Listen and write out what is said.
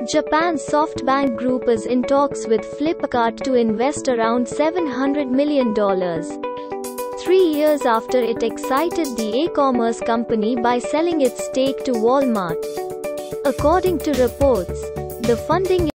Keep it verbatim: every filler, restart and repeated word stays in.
Japan's SoftBank Group is in talks with Flipkart to invest around seven hundred million dollars. Three years after it excited the e-commerce company by selling its stake to Walmart. According to reports, the funding